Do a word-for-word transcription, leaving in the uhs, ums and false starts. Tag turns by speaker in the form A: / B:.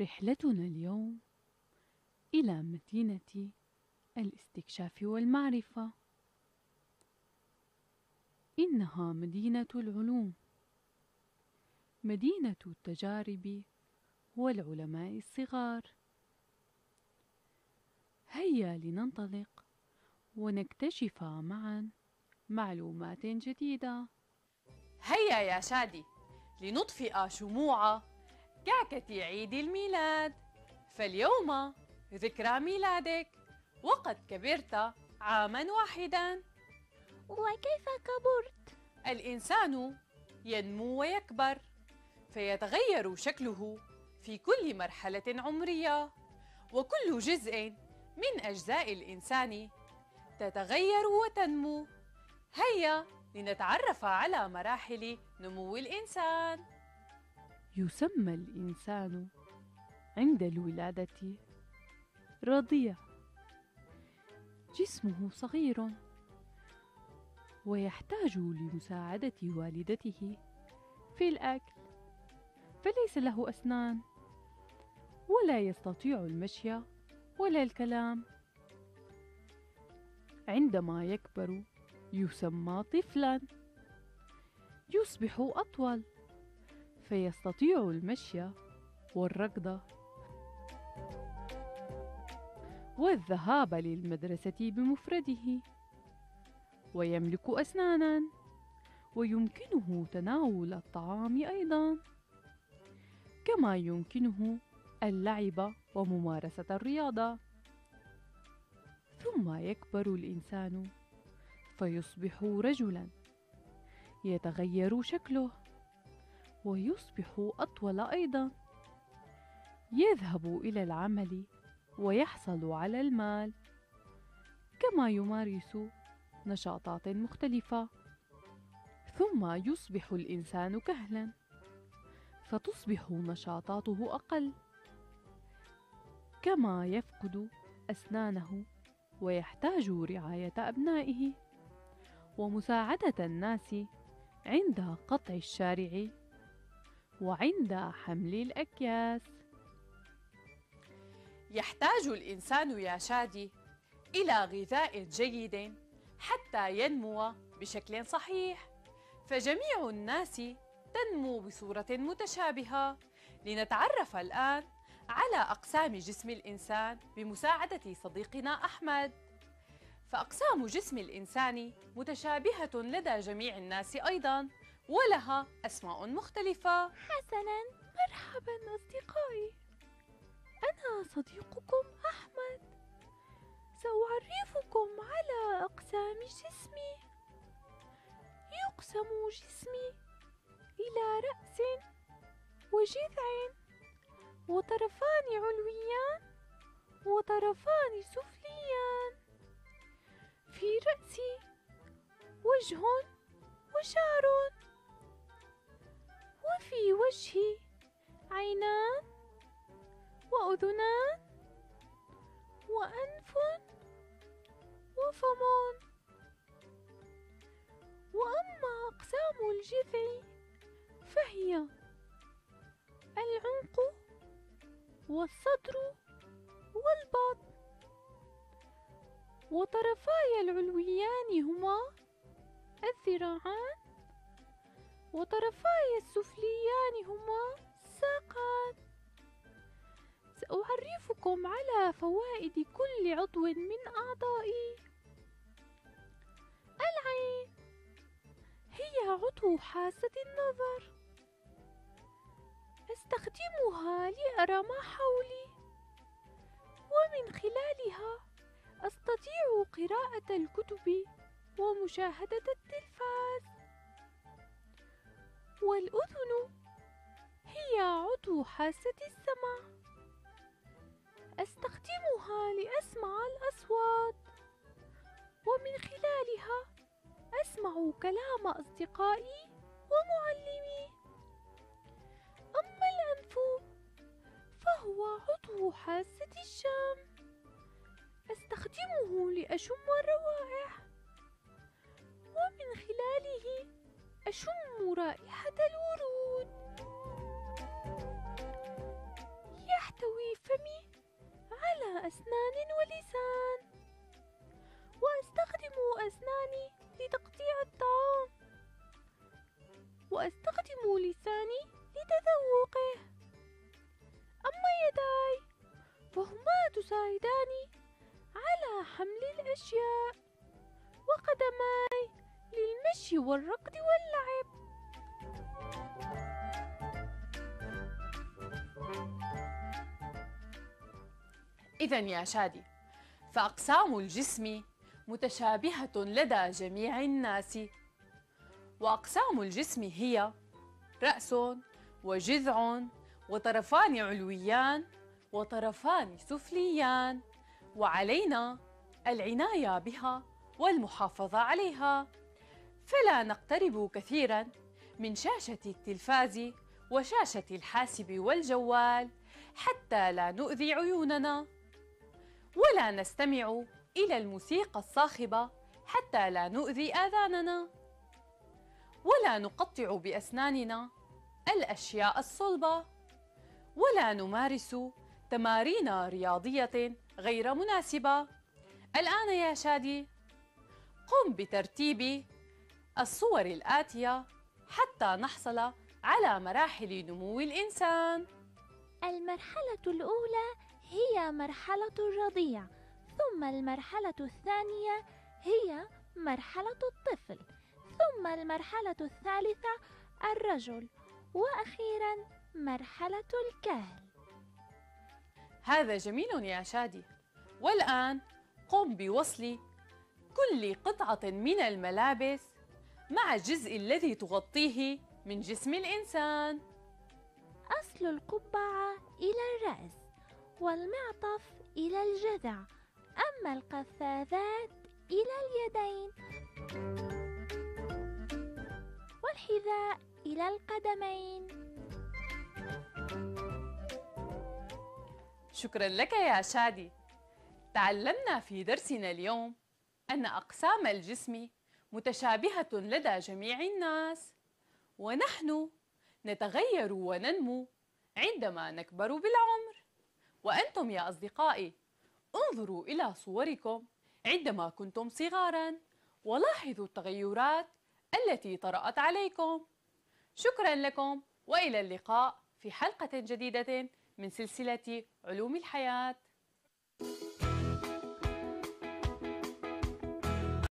A: رحلتنا اليوم إلى مدينة الاستكشاف والمعرفة. إنها مدينة العلوم، مدينة التجارب والعلماء الصغار. هيا لننطلق ونكتشف معا معلومات جديدة.
B: هيا يا شادي لنطفئ شموع كعكة عيد الميلاد، فاليوم ذكرى ميلادك وقد كبرت عاما واحدا.
C: وكيف كبرت؟
B: الإنسان ينمو ويكبر، فيتغير شكله في كل مرحلة عمرية، وكل جزء من أجزاء الإنسان تتغير وتنمو. هيا لنتعرف على مراحل نمو الإنسان.
A: يسمى الإنسان عند الولادة رضيع، جسمه صغير ويحتاج لمساعدة والدته في الأكل، فليس له أسنان ولا يستطيع المشي ولا الكلام. عندما يكبر يسمى طفلاً، يصبح أطول فيستطيع المشي والركض والذهاب للمدرسة بمفرده، ويملك أسناناً ويمكنه تناول الطعام أيضاً، كما يمكنه اللعب وممارسة الرياضة. ثم يكبر الإنسان فيصبح رجلاً، يتغير شكله ويصبح أطول أيضاً، يذهب إلى العمل ويحصل على المال، كما يمارس نشاطات مختلفة. ثم يصبح الإنسان كهلاً، فتصبح نشاطاته أقل، كما يفقد أسنانه ويحتاج رعاية أبنائه ومساعدة الناس عند قطع الشارع وعند حمل الأكياس.
B: يحتاج الإنسان يا شادي إلى غذاء جيد حتى ينمو بشكل صحيح، فجميع الناس تنمو بصورة متشابهة. لنتعرف الآن على أقسام جسم الإنسان بمساعدة صديقنا أحمد. فأقسام جسم الإنسان متشابهة لدى جميع الناس أيضاً، ولها أسماء مختلفة.
C: حسناً،
A: مرحباً أصدقائي، أنا صديقكم أحمد. سأعرفكم على أقسام جسمي. يقسم جسمي إلى رأس وجذع وطرفان علويان وطرفان سفليان. في رأسي وجه وشعر، وفي وجهي عينان وأذنان وأنف وفم. وأما أقسام الجذع فهي العنق والصدر والبطن، وطرفاي العلويان هما الذراعان، وطرفاي السفليان هما الساقان. سأعرفكم على فوائد كل عضو من أعضائي. العين هي عضو حاسة النظر، أستخدمها لأرى ما حولي، ومن خلالها أستطيع قراءة الكتب ومشاهدة التلفاز. والأذن هي عضو حاسة السمع، أستخدمها لأسمع الأصوات، ومن خلالها أسمع كلام أصدقائي ومعلمي. أما الأنف فهو عضو حاسة الشم، أستخدمه لأشم الروائح، ومن خلاله أشم رائحة الورود. الفم على أسنان ولسان، وأستخدم أسناني لتقطيع الطعام، وأستخدم لساني لتذوقه. أما يداي فهما تساعداني على حمل الأشياء، وقدماي للمشي والركض واللعب.
B: إذا يا شادي، فأقسام الجسم متشابهة لدى جميع الناس، وأقسام الجسم هي رأس وجذع وطرفان علويان وطرفان سفليان، وعلينا العناية بها والمحافظة عليها، فلا نقترب كثيراً من شاشة التلفاز وشاشة الحاسب والجوال حتى لا نؤذي عيوننا، ولا نستمع إلى الموسيقى الصاخبة حتى لا نؤذي آذاننا، ولا نقطع بأسناننا الأشياء الصلبة، ولا نمارس تمارين رياضية غير مناسبة. الآن يا شادي، قم بترتيب الصور الآتية حتى نحصل على مراحل نمو الإنسان.
C: المرحلة الأولى هي مرحلة الرضيع، ثم المرحلة الثانية هي مرحلة الطفل، ثم المرحلة الثالثة الرجل، وأخيراً مرحلة الكهل.
B: هذا جميل يا شادي. والآن قم بوصل كل قطعة من الملابس مع الجزء الذي تغطيه من جسم الإنسان.
C: أصل القبعة إلى الرأس، والمعطف إلى الجذع، أما القفازات إلى اليدين، والحذاء إلى القدمين.
B: شكراً لك يا شادي. تعلمنا في درسنا اليوم أن أقسام الجسم متشابهة لدى جميع الناس، ونحن نتغير وننمو عندما نكبر بالعمر. وأنتم يا أصدقائي، انظروا إلى صوركم عندما كنتم صغاراً ولاحظوا التغيرات التي طرأت عليكم. شكراً لكم، وإلى اللقاء في حلقة جديدة من سلسلة علوم الحياة.